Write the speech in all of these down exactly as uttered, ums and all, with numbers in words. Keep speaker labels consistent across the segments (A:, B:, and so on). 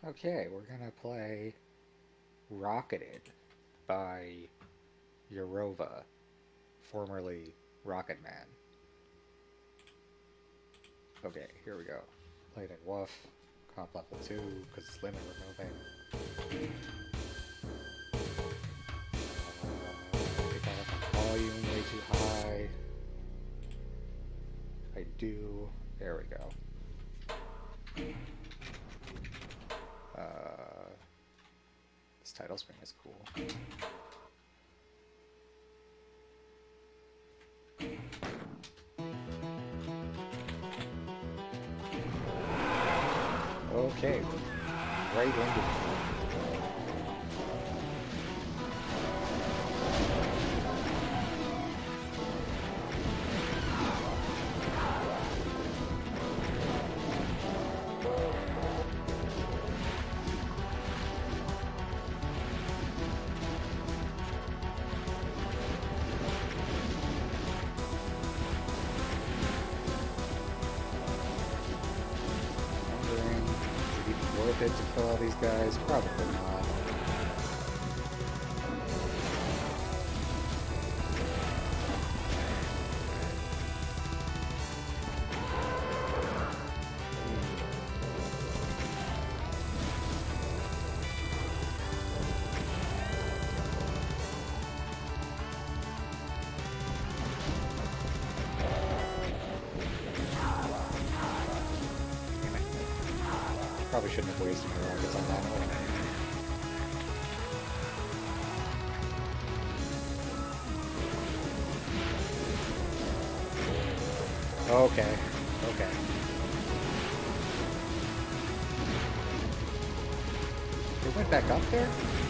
A: Okay, we're gonna play Rocketed by URROVA, formerly Rocketman. Okay, here we go. Played at W O F, comp level two, because it's limit removing. Uh, I think I left my volume way too high. I do. There we go. Uh, this title screen is cool. Okay, right into it. Worth it to kill all these guys? Probably not. Probably shouldn't have wasted my rockets on that one. Okay, okay. It went back up there?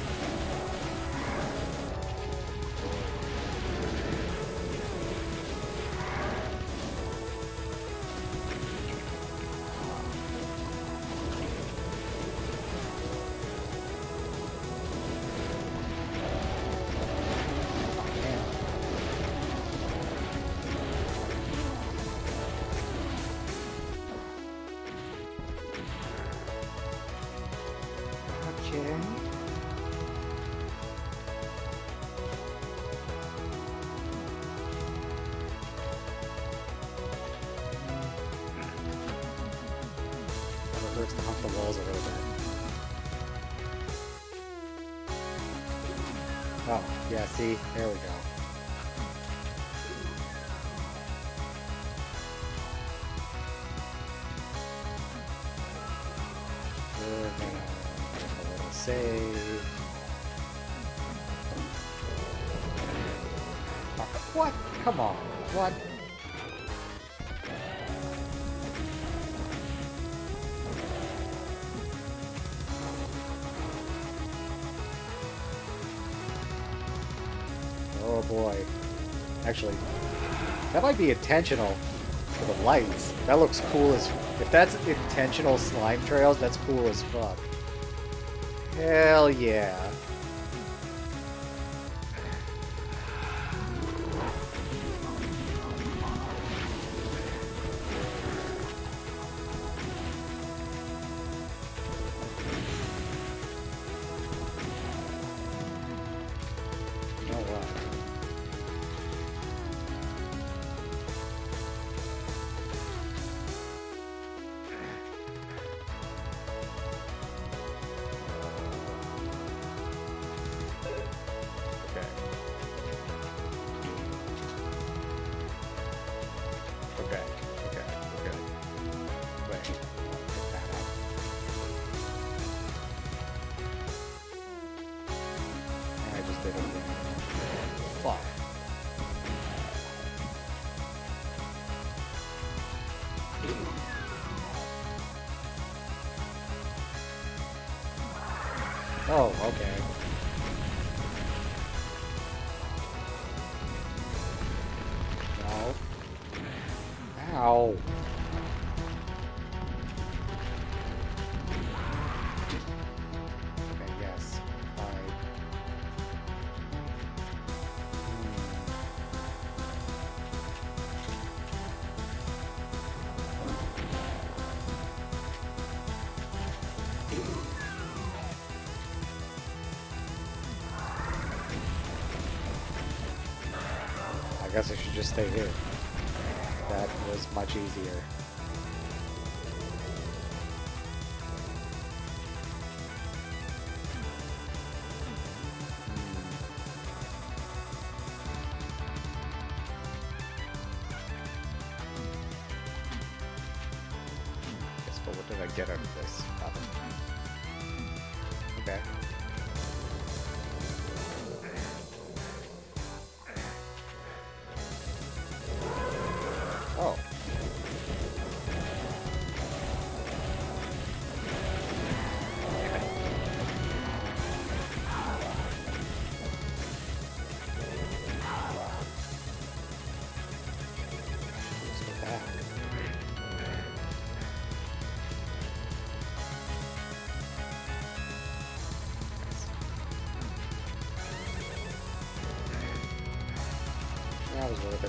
A: Hurts to hump the walls a little bit. Oh, yeah, see? There we go. We're gonna make a little save. What? Come on. What? Oh boy. Actually, that might be intentional for the lights. That looks cool as... If that's intentional slime trails, that's cool as fuck. Hell yeah. Fuck. Oh, okay. No. Ow. Okay, yes. Fine. guess I should just stay here. That was much easier. Guess, but what did I get out of this? Nothing. Okay. Oh. Let's go back. That was worth it.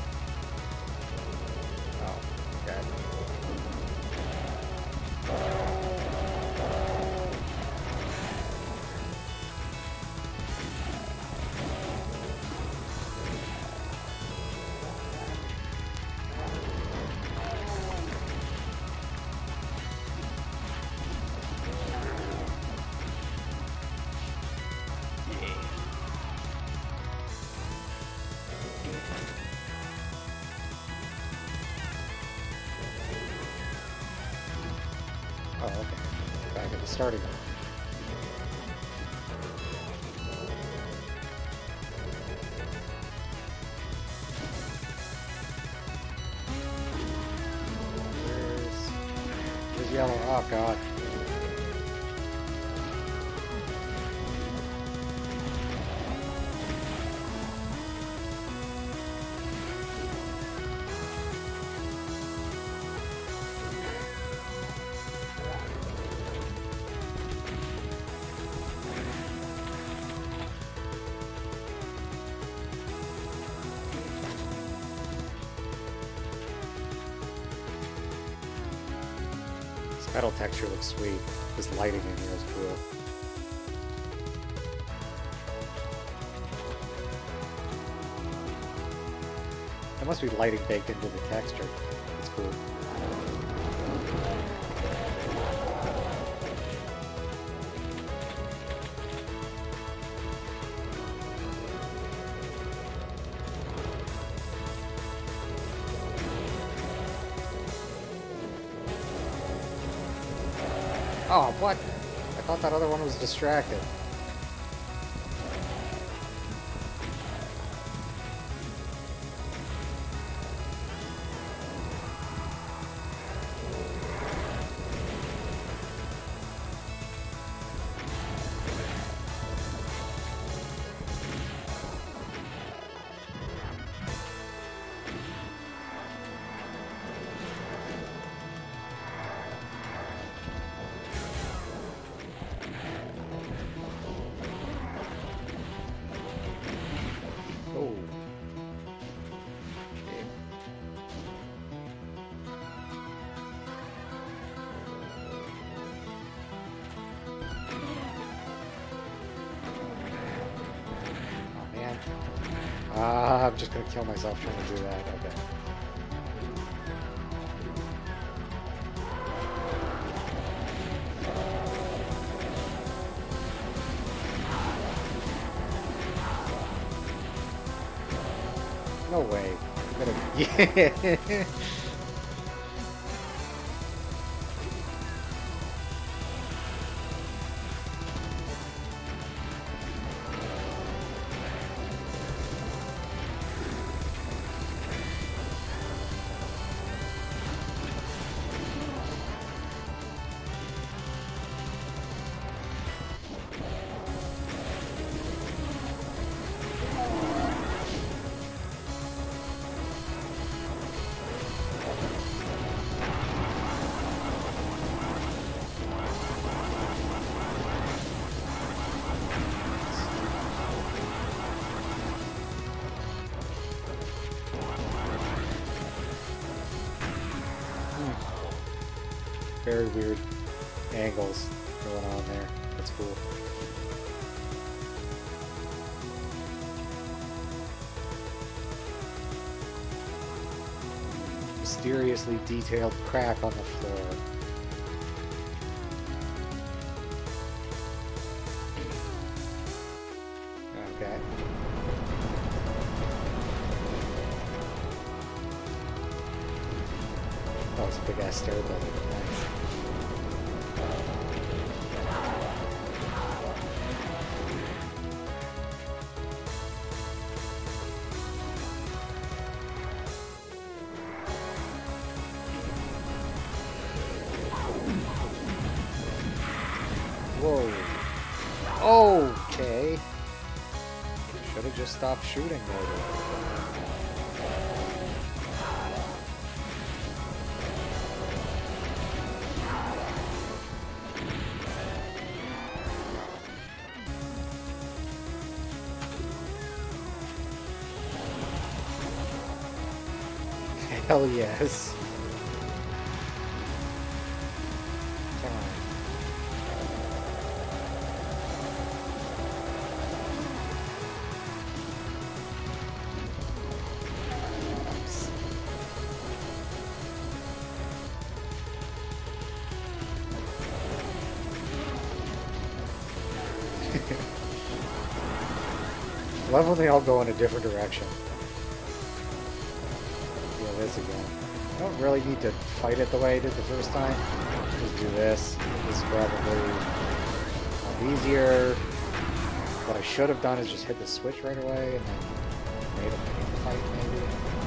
A: Oh, okay. Oh, okay. Back at the starting line. Where's... Where's yellow? Oh, God. Metal texture looks sweet. This lighting in here is cool. There must be lighting baked into the texture. It's cool. Oh, what? I thought that other one was distracted. Ah, I'm just gonna kill myself trying to do that. Okay. No way. I'm gonna... Yeah. Very weird angles going on there. That's cool. mysteriously detailed crack on the floor. Okay. Oh, it's a big ass stair building. Nice. Whoa. Okay. Should have just stopped shooting maybe. Hell yes. Come on. I love when they all go in a different direction. Yeah, this again. I don't really need to fight it the way I did the first time. Just do this. This is probably a lot easier. What I should have done is just hit the switch right away and then made him make the fight maybe.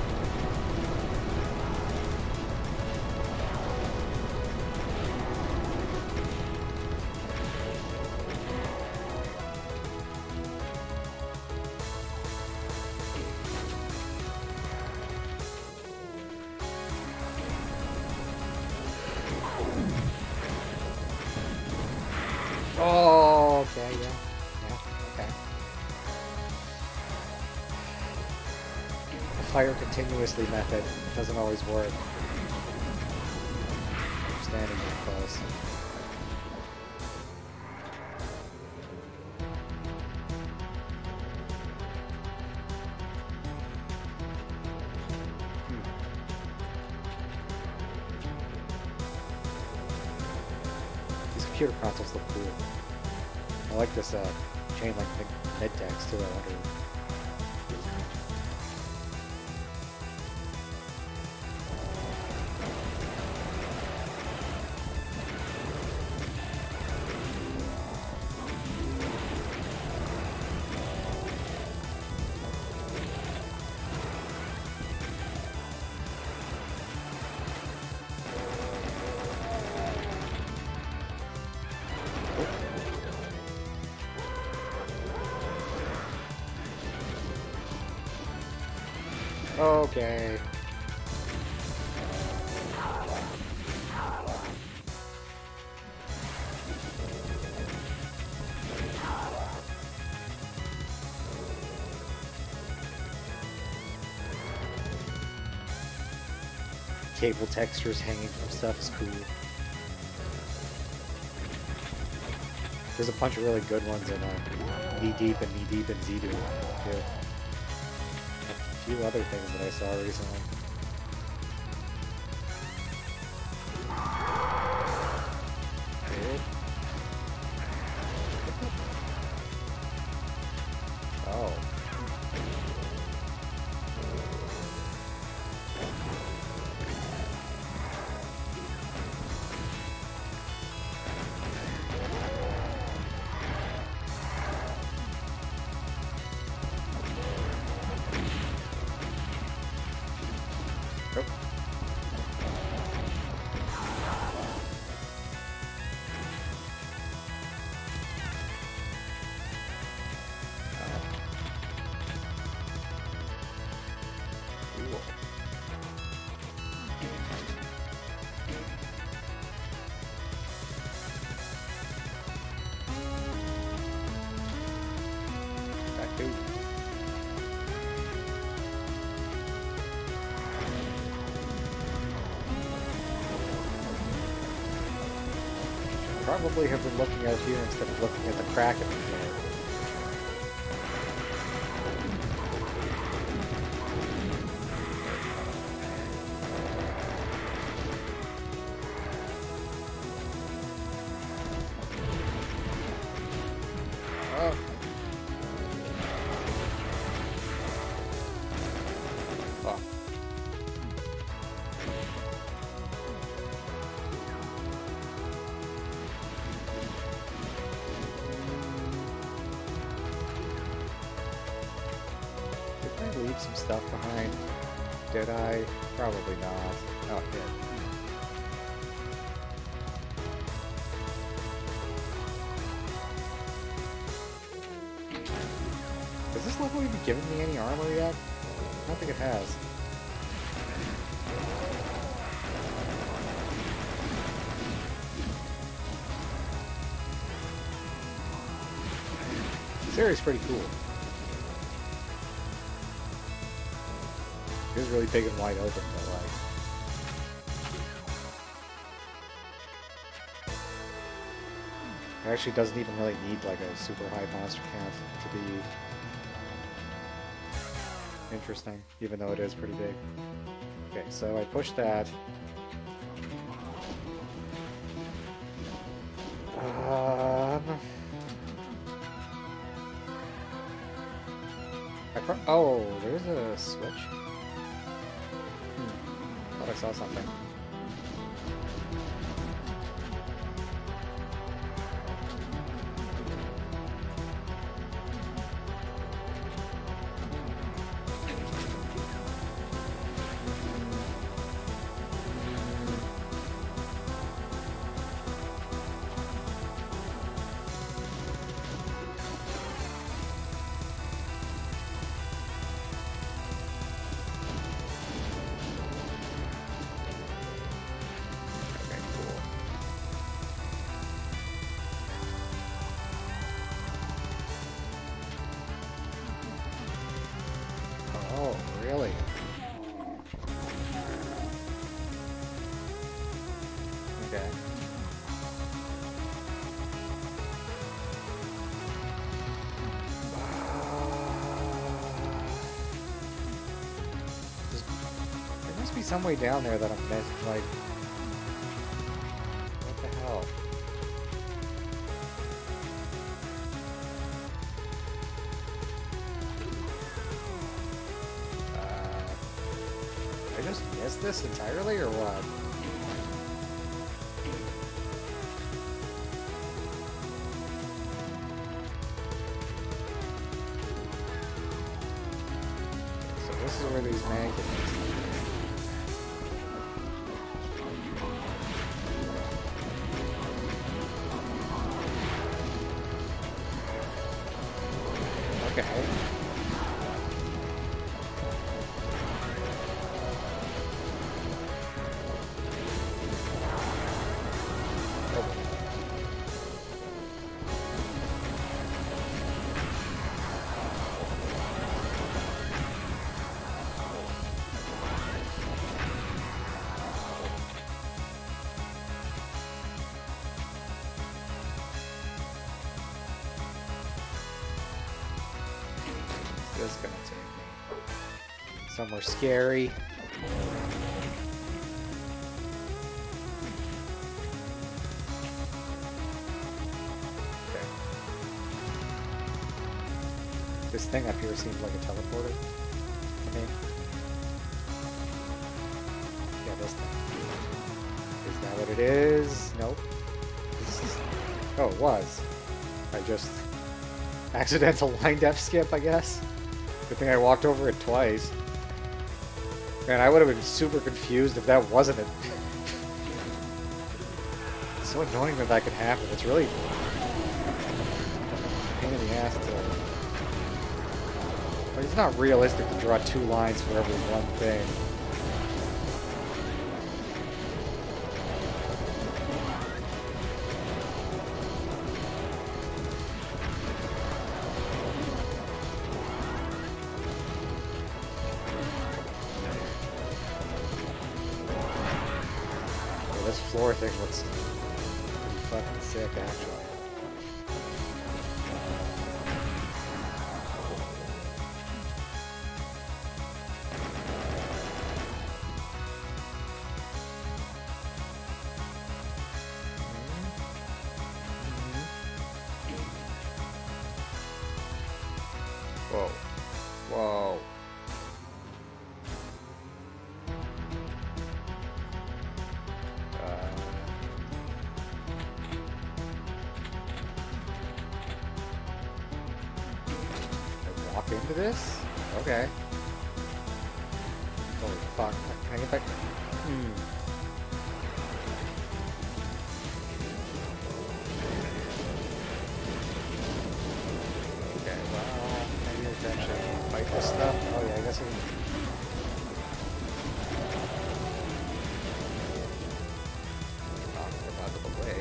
A: Oh, okay, yeah. Yeah, okay. The fire continuously method doesn't always work. I'm standing too close. These computer consoles look cool. I like this uh, chain link mid text too. I wonder. Okay. Cable textures hanging from stuff is cool. There's a bunch of really good ones in uh, Knee Deep and Knee Deep and Z-Do too. A few other things that I saw recently. Good. Oh. Nope. Cool. That dude. Probably have been looking out here instead of looking at the crack in the floor. Oh. Fuck. Did I leave some stuff behind? Did I? Probably not. Oh, I did. Has this level even given me any armor yet? I don't think it has. This area's pretty cool. It is really big and wide open, but like... It actually doesn't even really need like a super high monster count to be interesting, even though it is pretty big. Okay, so I pushed that. Um, I pro oh, there's a switch. Hmm. Thought I saw something. Really? Okay. There must be some way down there that I'm missing, like... What the hell? I just missed this entirely, or what? So this is where these mannequins... Okay. This is gonna take me somewhere scary. Okay. This thing up here seems like a teleporter to me. Yeah, this thing. Is that what it is? Nope. This is... Oh, it was. I just... Accidental line depth skip, I guess. Good thing I walked over it twice. Man, I would have been super confused if that wasn't it. It's so annoying that that could happen. It's really a pain in the ass to... Like, it's not realistic to draw two lines for every one thing. This floor thing looks pretty fucking sick, actually. Whoa. Whoa. Uh, I walk into this? Okay. Holy fuck. Can I get back? Hmm. Okay, well, maybe I can actually fight this stuff. Oh yeah, I guess I can. Knock them out of the way.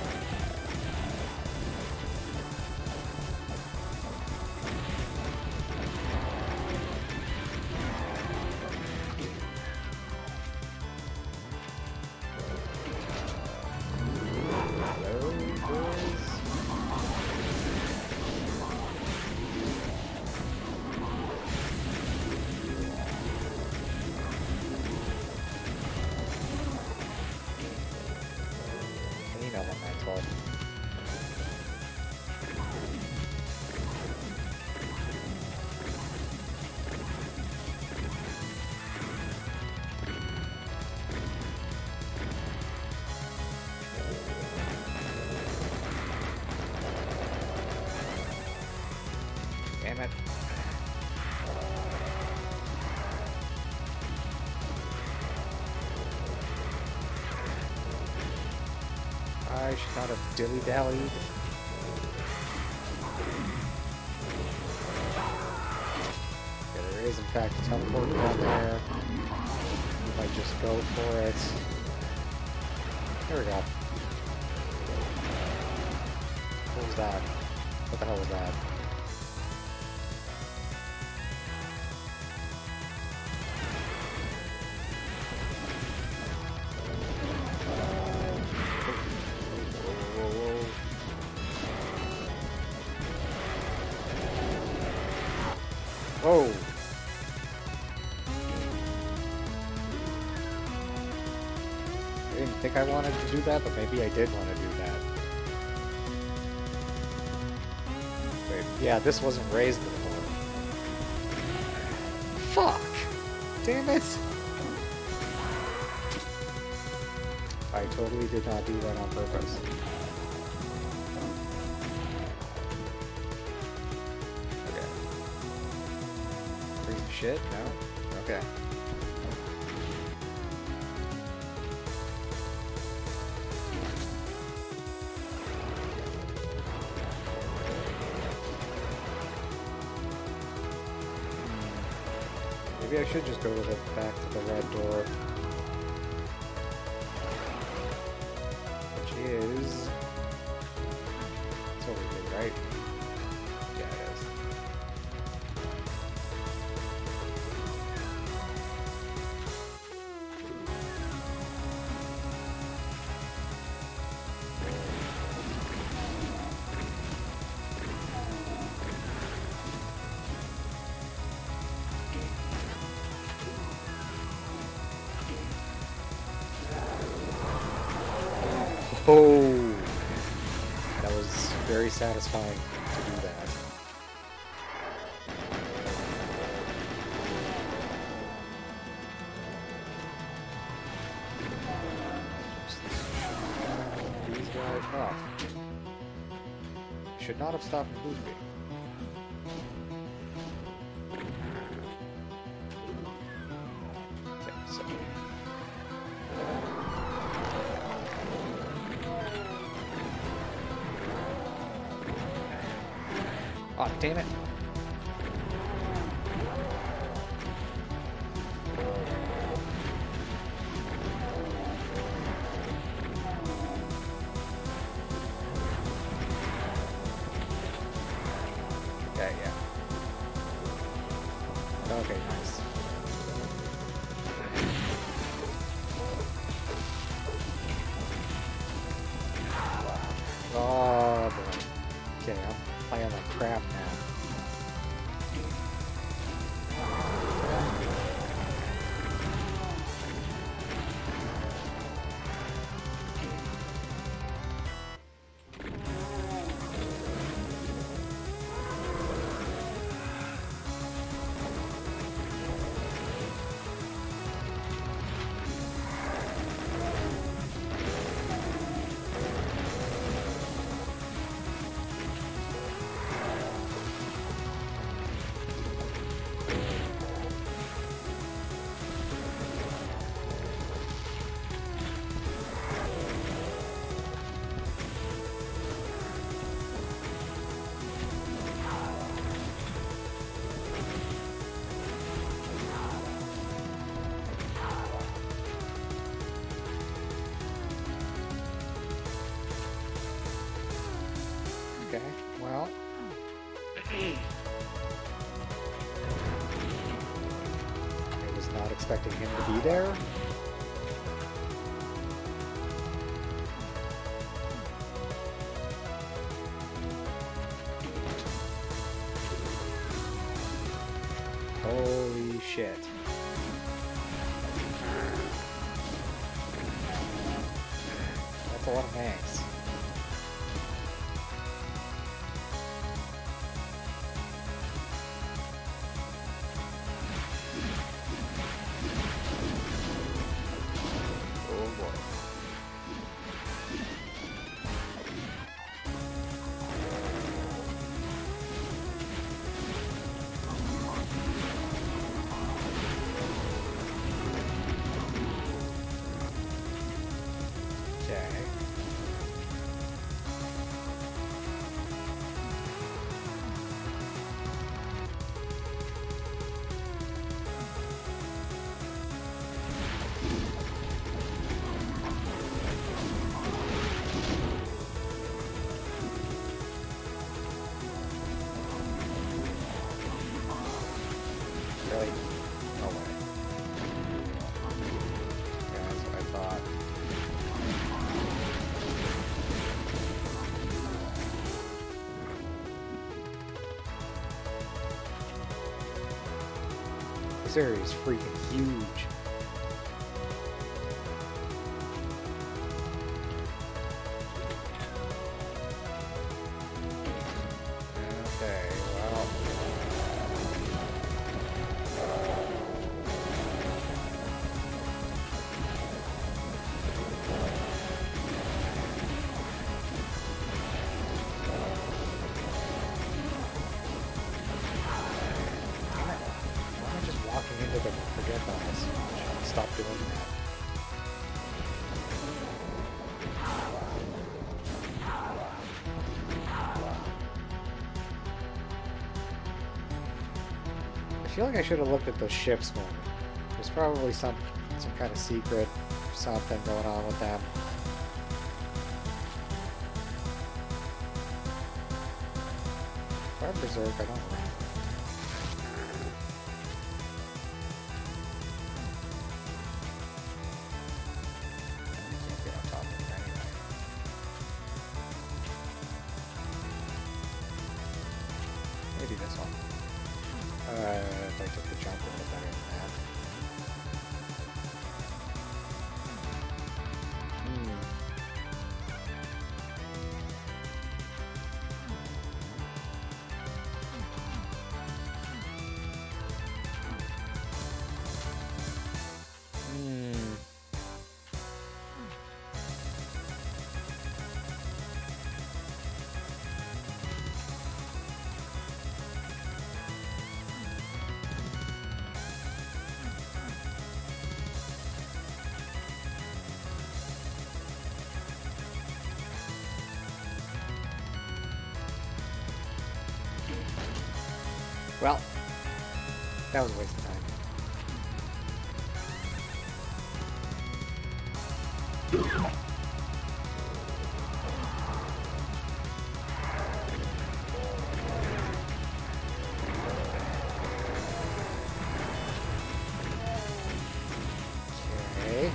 A: Damn it. I should not have dilly-dallied. Okay, there is in fact a teleport down there. We might just go for it. There we go. What was that? What the hell was that? Whoa! I didn't think I wanted to do that, but maybe I did want to do that. Wait, yeah, this wasn't raised before. Fuck! Damn it! I totally did not do that on purpose. Shit? No? Okay. Maybe I should just go to the back to the red door. Which is... it's over here, right? Yeah, it is. Oh, that was very satisfying to do that. These guys off. Should not have stopped moving. Okay, so. Oh, damn it. Okay, yeah. Okay, nice. Oh, boy. Okay, I'm playing like crap now. Well. I was not expecting him to be there. Holy shit. That's a lot of tanks. Oh boy. Really? No way. Yeah, that's what I thought. This area is freaking huge. Okay, well. Walking into the projectiles. Stop doing that. I feel like I should have looked at those ships more. There's probably some some kind of secret something going on with them. Fire Berserk, I don't know. Maybe this one. Uh, if I took the jump a little better than that. Hmm. Hmm. Well, that was a waste of time. Okay.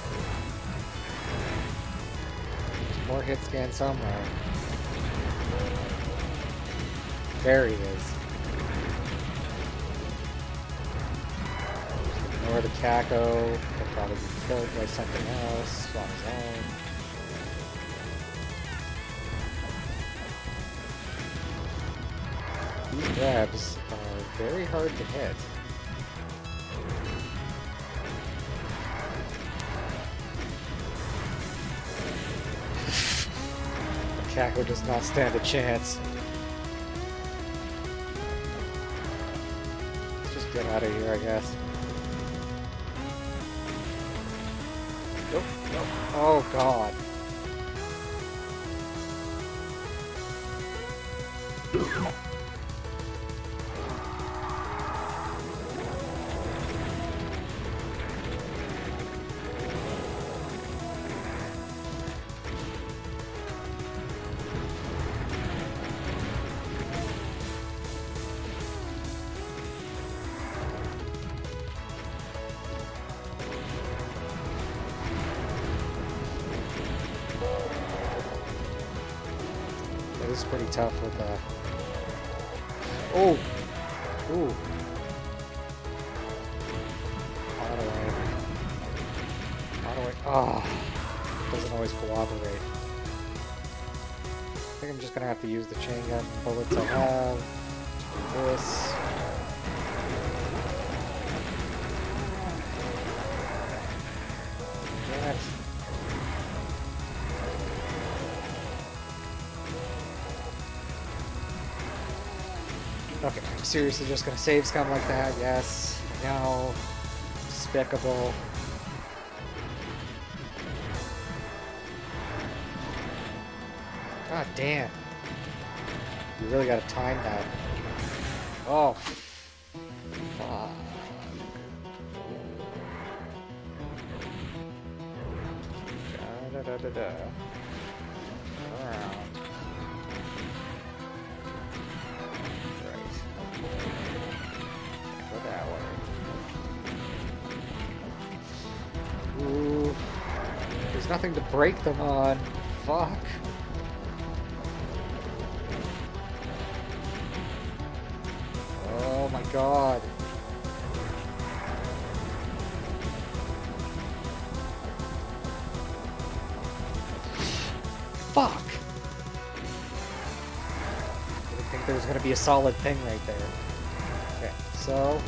A: More hit scan somewhere. There he is. Ignore the Caco. He'll probably be killed by something else on his own. These webs are very hard to hit. The Caco does not stand a chance. Let's just get out of here, I guess. Nope, nope. Oh god. this is pretty tough with the... Oh! Ooh. How do I... How do I... Oh! Doesn't always cooperate. I think I'm just gonna have to use the chain gun bullets I have. Do this. Damn it. Okay, I'm seriously just gonna save scum like that? Yes. No. Despicable. God damn. You really gotta time that. Oh. Fuck. Da da da da da. Around. Right. Go that way. Ooh. There's nothing to break them on. Fuck. Oh my god. Fuck! I didn't think there was gonna be a solid thing right there. Okay, so...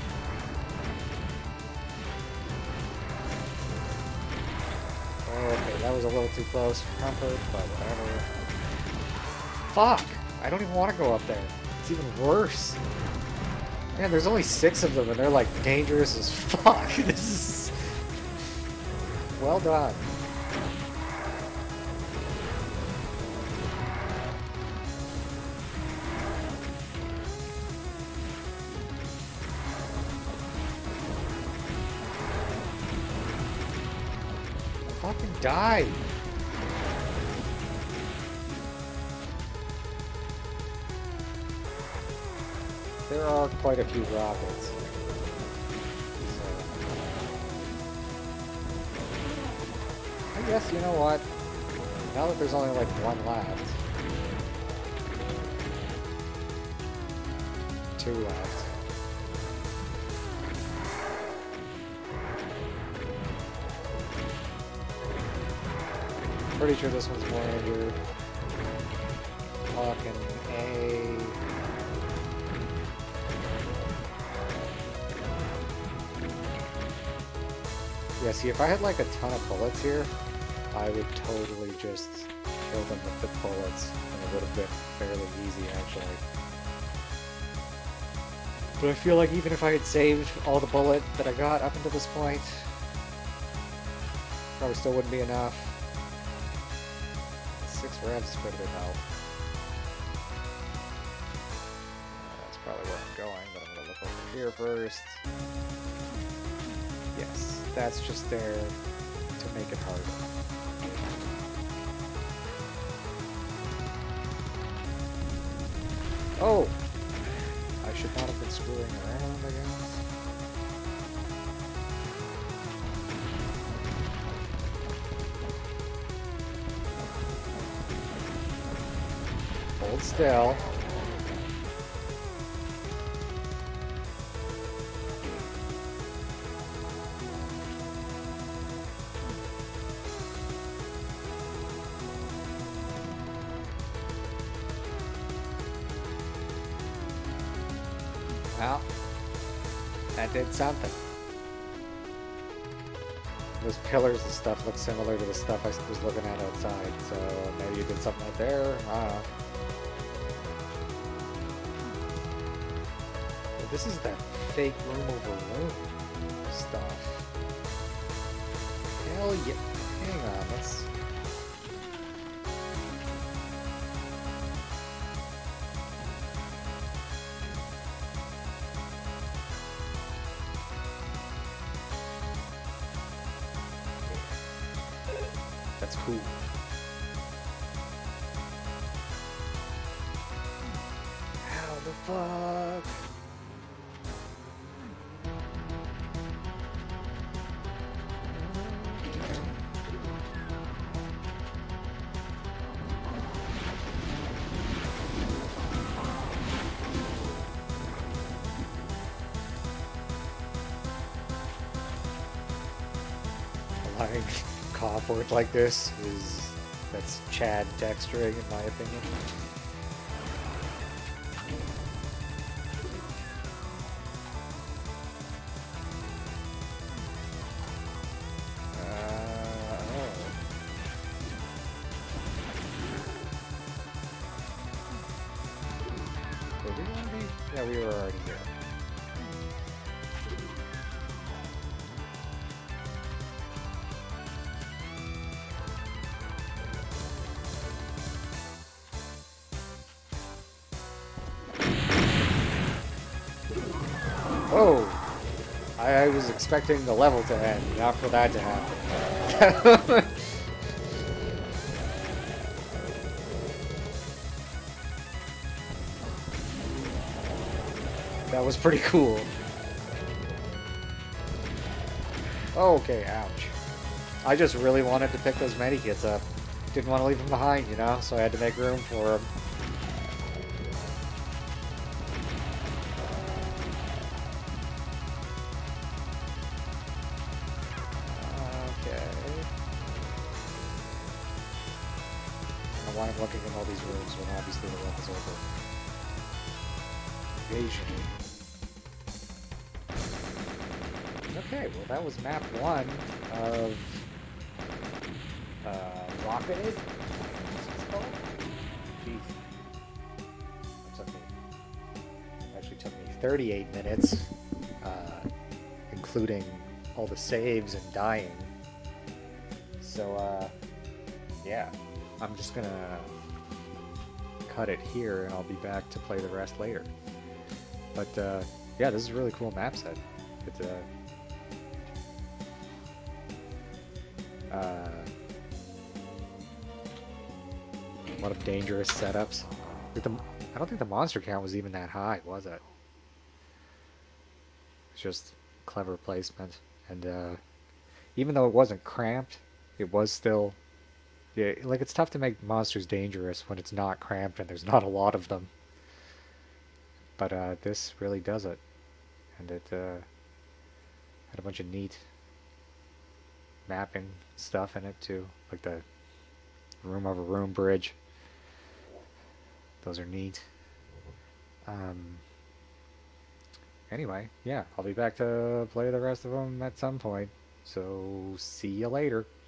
A: Okay, that was a little too close for comfort, but whatever. Fuck! I don't even want to go up there. It's even worse. Man, there's only six of them, and they're like dangerous as fuck. This is well done. Fucking die. There are quite a few rockets. So, I guess, you know what? Now that there's only like one left. Two left. Pretty sure this one's more injured. Fucking A. Yeah, see, if I had like a ton of bullets here, I would totally just kill them with the bullets, and it would have been fairly easy, actually. But I feel like even if I had saved all the bullet that I got up until this point, probably still wouldn't be enough. Six revs is quite a bit help. That's probably where I'm going, but I'm going to look over here first. Yes, that's just there to make it harder. Oh! I should not have been screwing around, I guess. Hold still. Well, that did something. Those pillars and stuff look similar to the stuff I was looking at outside, so maybe you did something out there, I don't know. But this is that fake room over room stuff. Hell yeah. Hang on, let's... That's cool. How the fuck? think comp work like this is that's Chad texturing, in my opinion. Yeah, we were already here. Whoa! I, I was expecting the level to end, not for that to happen. That was pretty cool. Okay, ouch. I just really wanted to pick those medikits up. Didn't want to leave them behind, you know, so I had to make room for them. Okay. I don't know why I'm looking in all these rooms when obviously the level's over. Invasion. Okay, well that was map one of uh, Rocketman. What's it called? Jeez. It took me, it actually took me thirty-eight minutes, uh, including all the saves and dying. So, uh, yeah, I'm just gonna cut it here and I'll be back to play the rest later. But, uh, yeah, this is a really cool map set. It's, uh, Uh, a lot of dangerous setups. Like the, I don't think the monster count was even that high, was it? It's just clever placement. And uh, even though it wasn't cramped, it was still... Yeah, like, it's tough to make monsters dangerous when it's not cramped and there's not a lot of them. But uh, this really does it. And it uh, had a bunch of neat mapping stuff in it too, like the room over room bridge. Those are neat. Um, anyway, yeah, I'll be back to play the rest of them at some point. So see you later.